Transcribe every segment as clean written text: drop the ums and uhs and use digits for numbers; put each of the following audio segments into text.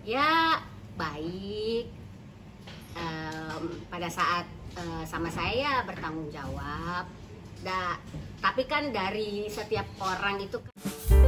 Ya baik, pada saat sama saya bertanggung jawab. Tapi kan dari setiap orang itu kan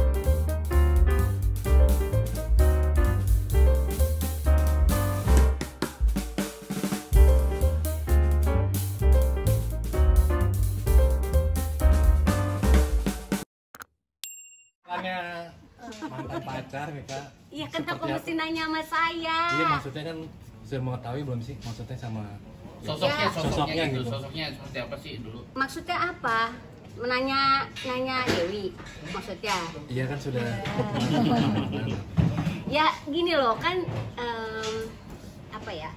mantan pacar nih Kak. iya, kenapa mesti nanya sama saya? Iya, maksudnya kan sudah mengetahui belum sih maksudnya sama Sosoknya gitu. Sosoknya seperti apa sih dulu? Maksudnya apa? Nanya Dewi maksudnya? Iya kan sudah. Ya gini loh kan, apa ya?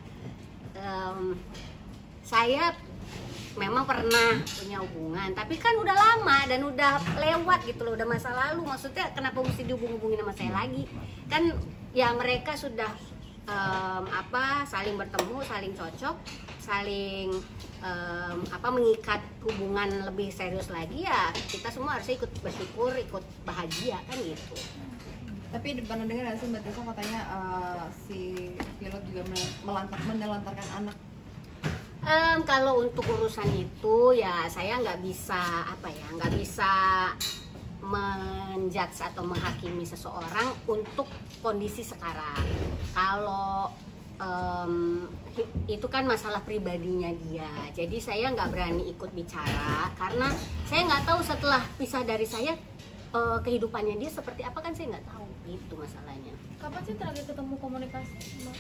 Saya memang pernah punya hubungan, tapi kan udah lama dan udah lewat gitu loh, udah masa lalu. Maksudnya kenapa mesti dihubung-hubungin sama saya lagi? Kan ya mereka sudah saling bertemu, saling cocok, saling mengikat hubungan lebih serius lagi. Ya kita semua harus ikut bersyukur, ikut bahagia kan gitu. Tapi pernah dengar nggak sih Mbak Tessa katanya si pilot juga menelantarkan anak? Kalau untuk urusan itu ya saya nggak bisa menjudge atau menghakimi seseorang untuk kondisi sekarang. Kalau itu kan masalah pribadinya dia, jadi saya nggak berani ikut bicara karena saya nggak tahu setelah pisah dari saya kehidupannya dia seperti apa, kan saya nggak tahu, itu masalahnya. Kapan sih terakhir ketemu komunikasi?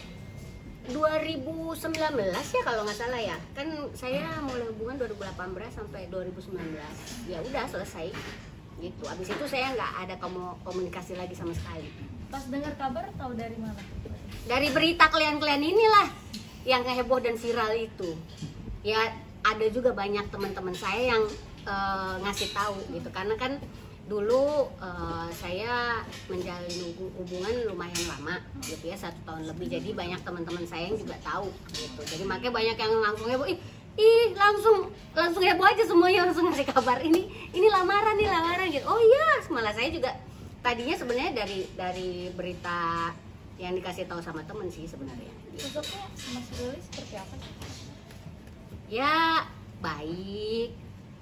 2019 ya kalau nggak salah ya, kan saya mulai hubungan 2018 sampai 2019, ya udah selesai gitu. Abis itu saya nggak ada komunikasi lagi sama sekali. Pas dengar kabar tahu dari mana? Dari berita kalian inilah yang heboh dan viral itu. Ya ada juga banyak teman-teman saya yang ngasih tahu gitu, karena kan dulu saya menjalin hubungan lumayan lama gitu ya, 1 tahun lebih, jadi banyak teman-teman saya yang juga tahu gitu. Jadi makanya banyak yang langsung heboh, langsung heboh aja semuanya, langsung ngasih kabar ini lamaran gitu. Oh iya, malah saya juga tadinya sebenarnya dari berita yang dikasih tahu sama temen sih sebenarnya. Sosoknya Mas Ruli seperti apa sih? Ya baik,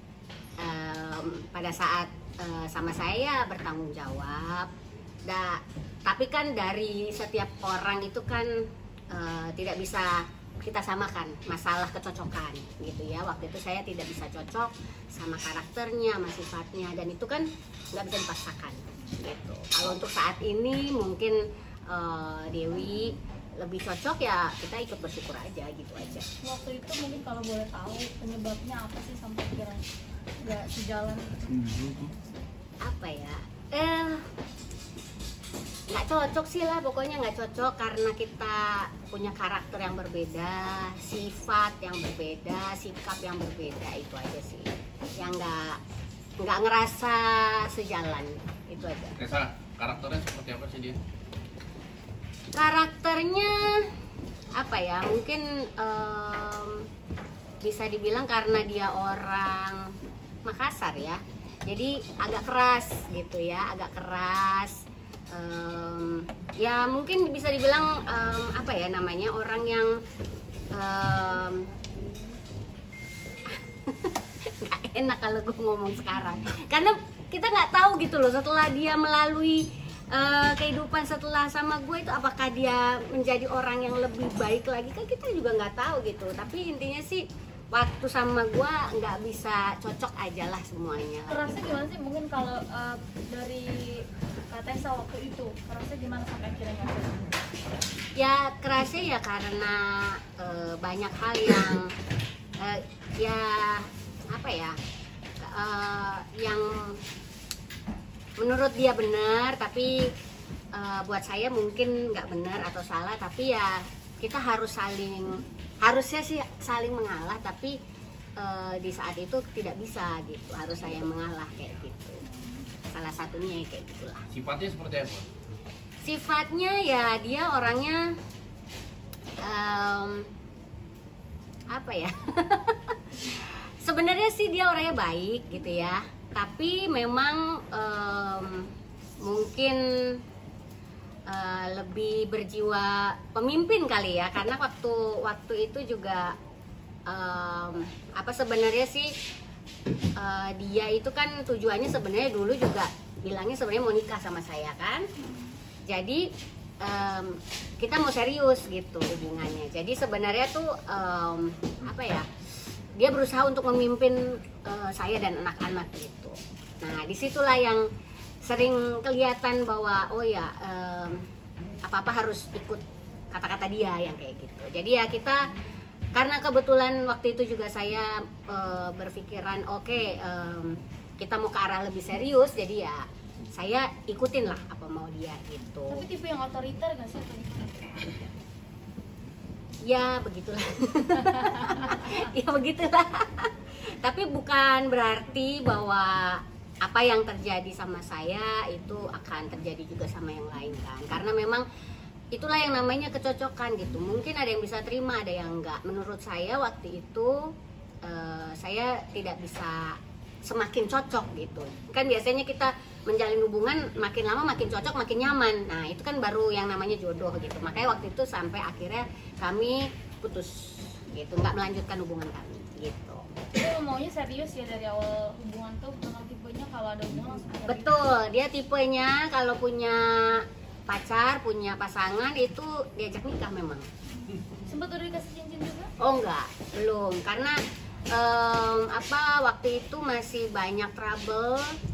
pada saat sama saya bertanggung jawab. Tapi kan dari setiap orang itu kan tidak bisa kita samakan masalah kecocokan gitu ya. Waktu itu saya tidak bisa cocok sama karakternya, sama sifatnya, dan itu kan nggak bisa dipaksakan gitu. Kalau untuk saat ini mungkin Dewi lebih cocok, ya kita ikut bersyukur aja gitu aja. Waktu itu mungkin kalau boleh tahu penyebabnya apa sih sampai kira nggak sejalan? Apa ya? Nggak cocok sih lah, pokoknya nggak cocok karena kita punya karakter yang berbeda, sifat yang berbeda, sikap yang berbeda, itu aja sih yang nggak ngerasa sejalan, itu aja. Tessa, karakternya seperti apa sih dia? Karakternya apa ya, mungkin bisa dibilang karena dia orang Makassar ya, jadi agak keras gitu ya, agak keras. Ya mungkin bisa dibilang apa ya namanya, orang yang nggak enak kalau gue ngomong sekarang, karena kita nggak tahu gitu loh setelah dia melalui kehidupan setelah sama gue itu, apakah dia menjadi orang yang lebih baik lagi, kan kita juga nggak tahu gitu. Tapi intinya sih waktu sama gue nggak bisa cocok aja lah semuanya. Kerasnya gimana sih mungkin kalau dari Kak Tessa waktu itu, kerasnya gimana sampai akhirnya? Ya kerasnya ya karena banyak hal yang ya apa ya, yang menurut dia benar, tapi buat saya mungkin nggak benar atau salah. Tapi ya kita harusnya sih saling mengalah, tapi di saat itu tidak bisa gitu, harus saya mengalah kayak gitu. Salah satunya ya kayak gitulah. Sifatnya seperti apa? Sifatnya ya dia orangnya apa ya? Sebenarnya sih dia orangnya baik gitu ya, tapi memang mungkin lebih berjiwa pemimpin kali ya, karena waktu itu juga apa sebenarnya sih dia itu kan tujuannya sebenarnya dulu juga bilangnya sebenarnya mau nikah sama saya kan, jadi kita mau serius gitu hubungannya. Jadi sebenarnya tuh apa ya, dia berusaha untuk memimpin saya dan anak-anak gitu. Nah disitulah yang sering kelihatan bahwa oh ya apa-apa harus ikut kata-kata dia yang kayak gitu. Jadi ya kita, karena kebetulan waktu itu juga saya berpikiran oke, kita mau ke arah lebih serius, jadi ya saya ikutin lah apa mau dia gitu. Tapi tipe yang otoriter nggak sih? Ya begitulah. Ya begitulah. Tapi bukan berarti bahwa apa yang terjadi sama saya itu akan terjadi juga sama yang lain kan, karena memang itulah yang namanya kecocokan gitu. Mungkin ada yang bisa terima, ada yang enggak. Menurut saya waktu itu saya tidak bisa semakin cocok gitu kan. Biasanya kita menjalin hubungan makin lama makin cocok, makin nyaman. Nah itu kan baru yang namanya jodoh gitu. Makanya waktu itu sampai akhirnya kami putus gitu, nggak melanjutkan hubungan kami gitu. Dia maunya serius ya dari awal hubungan tuh, bukan tipenya kalau ada hubungan langsung serius. Betul, dia tipenya kalau punya pacar, punya pasangan itu diajak nikah memang. Sempet udah dikasih cincin juga? Oh enggak, belum, karena waktu itu masih banyak trouble.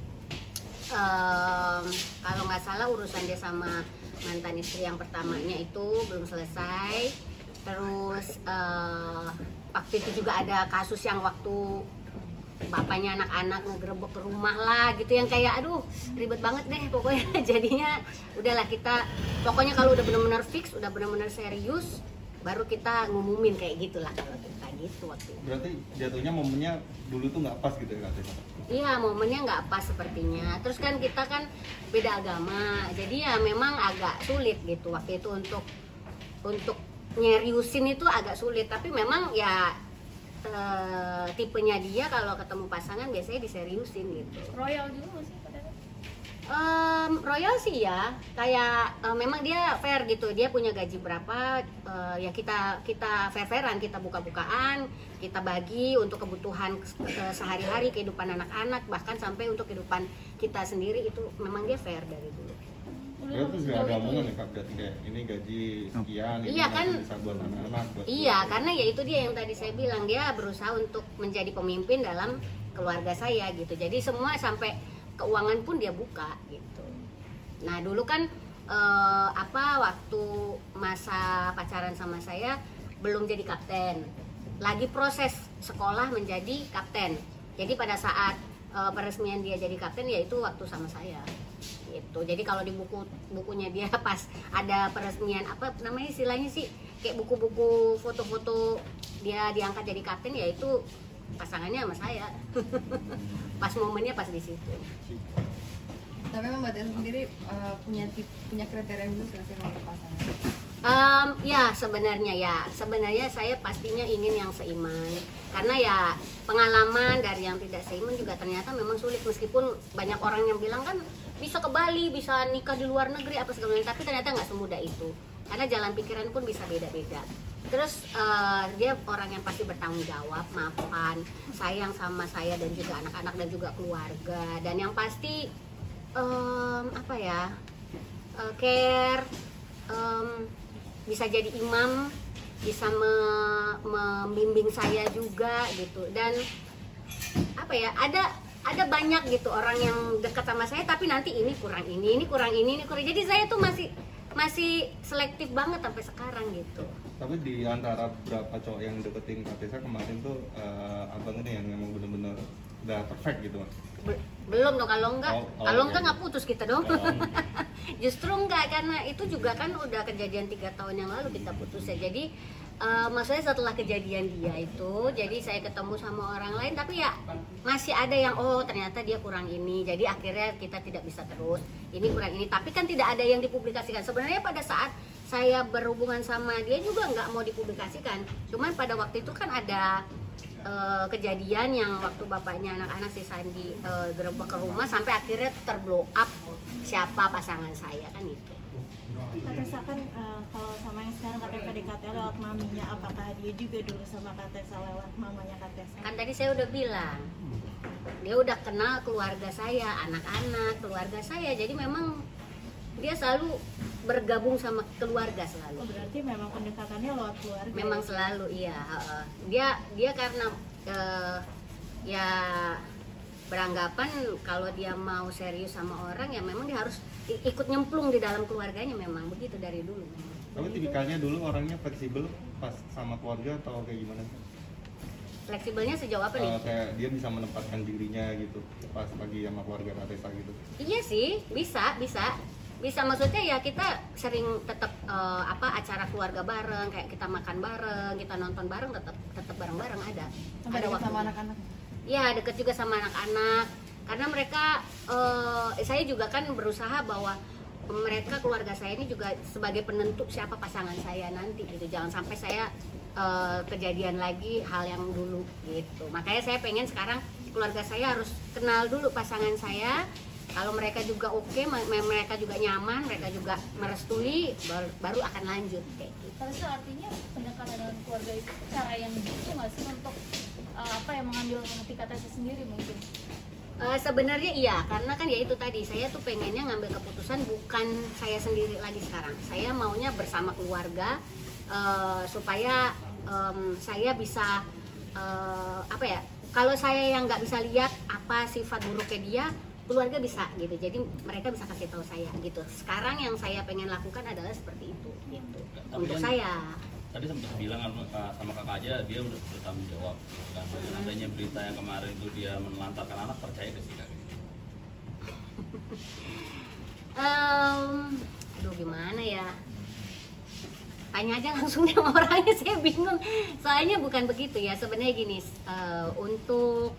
Kalau nggak salah urusan dia sama mantan istri yang pertamanya itu belum selesai. Terus waktu itu juga ada kasus yang waktu bapaknya anak-anak ngegerebek ke rumah lah gitu, yang kayak aduh ribet banget deh pokoknya. Jadinya udahlah kita, pokoknya kalau udah benar-benar fix, udah benar-benar serius, baru kita ngumumin kayak gitulah kalau kita gitu waktu itu. Berarti jatuhnya momennya dulu tuh nggak pas gitu ya Kak? Iya, momennya nggak pas sepertinya. Terus kan kita kan beda agama, jadi ya memang agak sulit gitu waktu itu untuk nyeriusin itu agak sulit. Tapi memang ya tipenya dia kalau ketemu pasangan biasanya diseriusin gitu. Royal juga nggak sih padahal? Royal sih ya, kayak memang dia fair gitu. Dia punya gaji berapa, ya kita fair-fairan, kita buka-bukaan, kita bagi untuk kebutuhan sehari-hari, kehidupan anak-anak, bahkan sampai untuk kehidupan kita sendiri itu memang dia fair dari dulu. Berarti nggak ada omongan ya Kak, berarti kayak ini gaji sekian, ini Iya kan, bisa buat anak-anak, buat iya karena ya itu dia yang tadi saya bilang, dia berusaha untuk menjadi pemimpin dalam keluarga saya gitu. Jadi semua sampai keuangan pun dia buka gitu. Nah dulu kan waktu masa pacaran sama saya belum jadi kapten, lagi proses sekolah menjadi kapten. Jadi pada saat peresmian dia jadi kapten yaitu waktu sama saya gitu. Jadi kalau di bukunya dia pas ada peresmian, apa namanya istilahnya sih, kayak buku-buku foto-foto dia diangkat jadi kapten, yaitu pasangannya sama saya. Pas momennya pas di situ. Tapi memang Mbak Tia sendiri punya kriteria khusus nggak sih untuk pasangan? Ya sebenarnya saya pastinya ingin yang seiman, karena ya pengalaman dari yang tidak seiman juga ternyata memang sulit. Meskipun banyak orang yang bilang kan bisa ke Bali, bisa nikah di luar negeri apa segala macam, tapi ternyata nggak semudah itu, karena jalan pikiran pun bisa beda-beda. Terus dia orang yang pasti bertanggung jawab, maafkan, sayang sama saya dan juga anak-anak dan juga keluarga, dan yang pasti care, bisa jadi imam, bisa membimbing saya juga gitu. Dan ada banyak gitu orang yang dekat sama saya tapi nanti ini kurang ini kurang. Jadi saya tuh masih selektif banget sampai sekarang gitu. Tapi di antara berapa cowok yang deketin Kak Tessa kemarin tuh abang ini yang memang benar-benar udah perfect gitu Mas? Belum dong, kalau enggak iya. nggak putus kita dong. Justru enggak, karena itu juga kan udah kejadian 3 tahun yang lalu kita putus ya. Jadi maksudnya setelah kejadian dia itu, jadi saya ketemu sama orang lain, tapi ya masih ada yang ternyata dia kurang ini, jadi akhirnya kita tidak bisa terus, ini kurang ini, tapi kan tidak ada yang dipublikasikan. Sebenarnya pada saat saya berhubungan sama dia juga nggak mau dipublikasikan, cuman pada waktu itu kan ada kejadian yang waktu bapaknya anak-anak si Sandi gerebek ke rumah sampai akhirnya terblow up siapa pasangan saya kan itu. Kak Tessa kan kalau sama yang sekarang katanya PDKT lewat maminya, apakah dia juga dulu sama Kak Tessa lewat mamanya Kak Tessa? Kan tadi saya udah bilang, dia udah kenal keluarga saya, anak-anak keluarga saya, jadi memang dia selalu bergabung sama keluarga selalu. Oh, berarti memang pendekatannya lewat keluarga. Memang selalu iya. Dia karena ya beranggapan kalau dia mau serius sama orang ya memang dia harus ikut nyemplung di dalam keluarganya, memang begitu dari dulu. Tapi tipikalnya dulu orangnya fleksibel pas sama keluarga atau kayak gimana? Fleksibelnya sejauh apa nih? Kayak dia bisa menempatkan dirinya gitu pas lagi sama keluarga Kak Tessa gitu. Iya sih, bisa maksudnya ya kita sering tetap acara keluarga bareng, kayak kita makan bareng, kita nonton bareng, tetap bareng-bareng ada. Sampai Ada dekat sama waktunya. anak-anak. Ya deket juga sama anak-anak, karena mereka saya juga kan berusaha bahwa mereka keluarga saya ini juga sebagai penentu siapa pasangan saya nanti gitu. Jangan sampai saya kejadian lagi hal yang dulu gitu. Makanya saya pengen sekarang keluarga saya harus kenal dulu pasangan saya. Kalau mereka juga oke, mereka juga nyaman, mereka juga merestui, baru akan lanjut kayak gitu. Kalau itu artinya pendekatan dengan keluarga itu cara yang gitu nggak sih untuk mengambil hati Kak Tessa sendiri mungkin? Sebenarnya iya, karena kan ya itu tadi saya tuh pengennya ngambil keputusan bukan saya sendiri lagi sekarang. Saya maunya bersama keluarga supaya saya bisa kalau saya yang nggak bisa lihat apa sifat buruknya dia, keluarga bisa gitu. Jadi mereka bisa kasih tahu saya gitu. Sekarang yang saya pengen lakukan adalah seperti itu gitu. Tapi Untuk kan saya. Tadi sempat bilang sama kakak aja dia udah bertanggung jawab. Kan adanya berita yang kemarin itu dia menelantarkan anak, percaya ke sih kak? Aduh gimana ya? Tanya aja langsung sama orangnya, saya bingung. Soalnya bukan begitu ya. Sebenarnya gini, untuk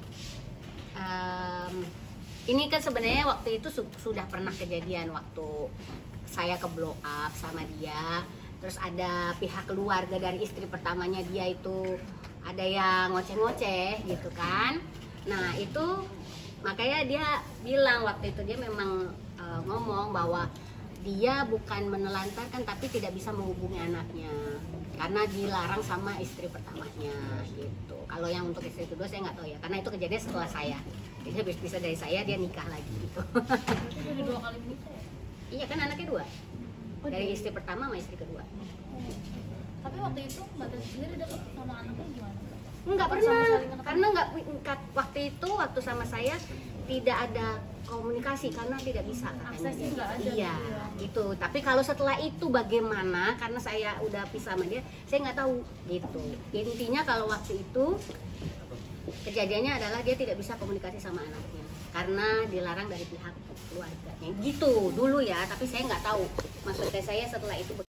ini kan sebenarnya waktu itu sudah pernah kejadian waktu saya ke blow up sama dia. Terus ada pihak keluarga dari istri pertamanya dia itu ada yang ngoceh-ngoceh gitu kan. Nah itu makanya dia bilang waktu itu dia memang ngomong bahwa dia bukan menelantarkan tapi tidak bisa menghubungi anaknya karena dilarang sama istri pertamanya gitu. Kalau yang untuk istri kedua saya nggak tahu ya, karena itu kejadian setelah saya. Jadi habis bisa dari saya dia nikah lagi gitu. Berarti udah 2 kali menikah ya? Iya kan anaknya 2. Dari istri pertama sama istri kedua. Tapi waktu itu Mbak Tessa sendiri deket sama anaknya gimana? Enggak Sama pernah, saling kenal? karena enggak waktu itu waktu sama saya tidak ada komunikasi karena tidak bisa katanya. Aksesnya nggak ada. Iya, gitu. Tapi kalau setelah itu bagaimana? Karena saya udah pisah sama dia, saya nggak tahu gitu. Intinya kalau waktu itu kejadiannya adalah dia tidak bisa komunikasi sama anaknya karena dilarang dari pihak keluarganya. Gitu dulu ya, tapi saya nggak tahu. Maksudnya saya setelah itu